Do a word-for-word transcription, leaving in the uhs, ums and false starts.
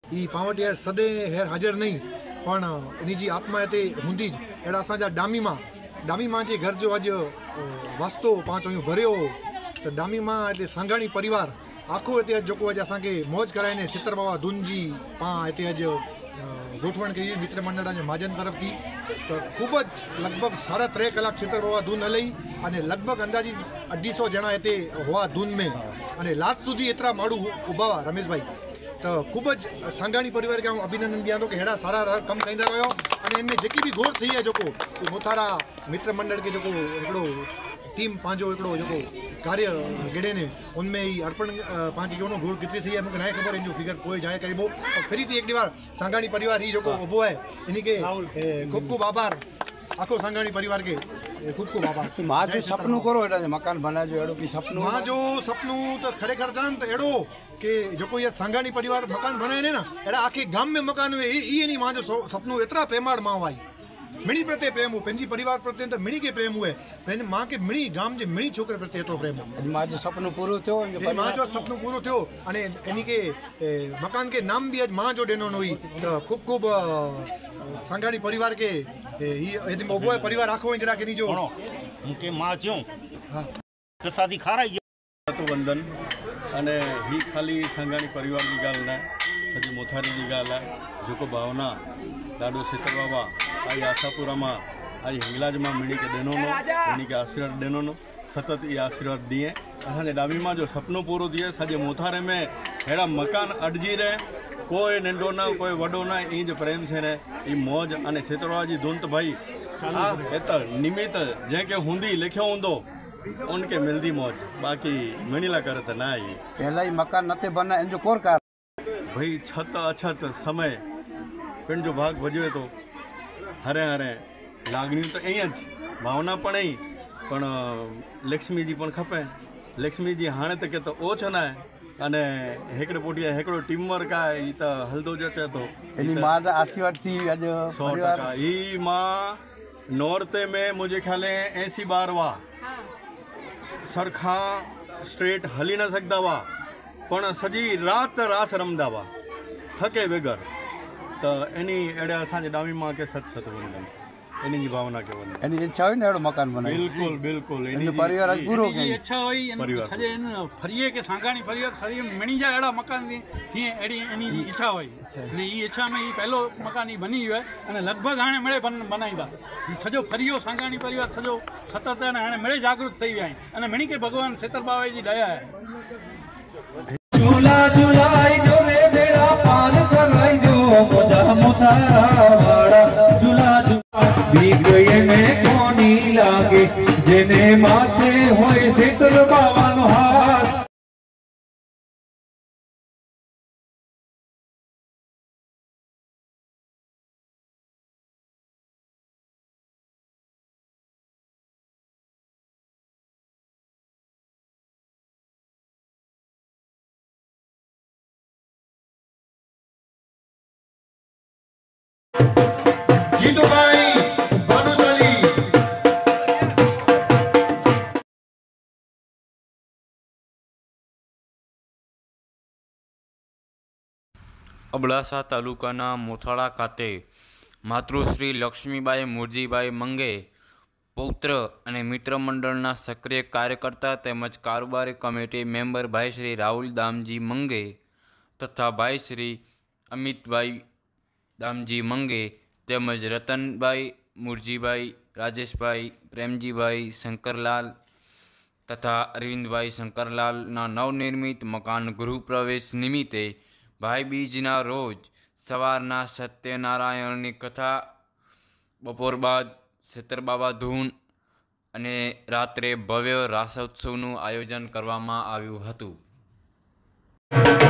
ई पावटिया सदे हेर हाजिर नहीं पण इन जी आत्मा हिते हूंदी अहिड़ा असांजा डामी मां डामी मां जे घर जो अॼु वास्तो पाण चयूं भरियो त डामी मां हिते सांघाणी परिवार आखो हिते अॼु जेको अॼु असांखे मौज कराइने सितर बाबा धुन जी पाण हिते अॼु गोठवण कई मित्र मंडल जे महाजन तरफ थी तो खूब लगभग साढ़ा त्रे कलाक सितर बाबा धुन हलई अने लगभग अंदाजी अढ़ी सौ जणा हिते हुआ धुन में अने लास्ट सुधी एतरा माण्हू उभा हुआ रमेश भाई तो खूब सांघाणी परिवार के अभिनंदन दिया तो कि हेड़ा सारा कम कंदा रहो अने इनमें जेकी भी घोर थी है जोको मोथारा मित्र मंडल के जोको एकड़ो टीम पांचो एकड़ो जोको कार्य गेड़े ने उनमें ही अर्पण पांच क्यों घोर कितनी थी है मुझे ना खबर इन जो फिगर कोई जाए करीबो और फिर थी एक बार सांघाणी परिवार ही जोको उभो है इनके खूब खूब आभार आखो सांघाणी परिवार के खूब खूब आभार। मां जो सपनू करो एड़ा मकान बना जो एड़ो की सपनू मां जो सपनू तो खरेखर जान तो एड़ो के जो कोई सांघाणी परिवार मकान बनाए ने ना एड़ा आखी गाम में मकान हुए ई नहीं मां जो सपनू एतरा प्रेमाड़ मां आई मिणी प्रत्ये प्रेम हो पंहिंजी परिवार प्रत्ये तो मिणी के प्रेम हुए पंहिंजे मां के मिणी गाम जे मिणी छोकरे प्रत्ये एतिरो प्रेम हो मां जो सपनो पूरो थियो मां जो सपनो पूरो थियो अने इन के मकान के नाम भी अज मां जो ॾिनो हुई तो खूब खूब सांघाणी परिवार के ही मोबो परिवार आखो इंदिरा के नी जो मुके मां चयो हां प्रसादी खाराई तो वंदन अने ही खाली सांघाणी परिवार की गाल ना सजी मोथारी की गाल है जो भावना दादो सितर बाबा आई आशापुरा में आई हिंगलाज में मिली के देनो नो मिली के आशीर्वाद देनो नो सतत ये आशीर्वाद दिए असांजे डाबी में जो सपनो पूरो थिए सजे मोथारे में हेड़ा मकान अटजी रहे कोई नंढो न कोई वडो न इंज प्रेम से ने ई मौज अने सितरवा जी धुन तो भाई एतर निमित जैके हुंदी लिखियो हुंदो उनके मिलती मौज बाकी मिणीला करे तो ना आई पहला ही मकान नते बना इन जो कोर कार भाई छत अछत समय पिंड जो भाग भजवे तो हरे हरे लागणी तो अँ भावना पण ही पण लक्ष्मी जी पण खपे लक्ष्मी जी हाँ तो के तो ओछ ना अने हेकड़े पोटिया हेकड़ो टीम वर्क है ई तो हलदो जचे तो एनी मां जा आशीर्वाद थी अज सौ टका ई मां नॉर्ते में मुझे ख्याल है ऐसी बार वा सरखा स्ट्रेट हली न सकता वा पण सजी रात रास रमदा वा थके बगैर तो एनी एड़े असांजे डावी मां के सत सत वंदन एनी जी भावना के वंदन एनी इच्छा हुई ने एड़ो मकान बनाए बिल्कुल बिल्कुल एनी परिवार आज पूरो की इच्छा हुई सजे इन फरिये के सांघाणी परिवार सरी मिणी जा एड़ा मकान थी थी एड़ी एनी जी इच्छा हुई ने ई इच्छा में ई पहलो मकान ई बनी हुए अने लगभग हाणे मिले बन बनाईदा ई सजो फरियो सांघाणी परिवार सजो सतत हाणे मिले जागृत थई विया अने मिणी के भगवान सितर बाबा जी दया है झूला झूलाई जो रे बेड़ा पार कराई जो मोजा मोथारा वाड़ा झूला भीग में कोनी लागे जेने माथे होए सितर बाबा नो हाथ जीतू भाई भानुशाली અબડાસા તાલુકાના મોથાળા ખાતે માતૃશ્રી લક્ષ્મીબાઈ મુરજીભાઈ મંગે પૌત્ર અને મિત્ર મંડળના સક્રિય કાર્યકર્તા તેમજ કારોબારી કમિટી મેમ્બર ભાઈ શ્રી રાહુલ દામજી મંગે તથા ભાઈ શ્રી અમિતભાઈ દામજી મંગે તેમજ રતનભાઈ મુરજીભાઈ રાજેશભાઈ પ્રેમજીભાઈ શંકરલાલ તથા અરવિંદભાઈ શંકરલાલના નવનિર્મિત મકાન ગૃહ પ્રવેશ નિમિત્તે ભાઈ બીજના રોજ સવારના સત્યનારાયણની કથા બપોર બાદ સિતરબાબા ધૂન અને રાત્રે ભવ્ય રાસોત્સવનું આયોજન કરવામાં આવ્યું હતું।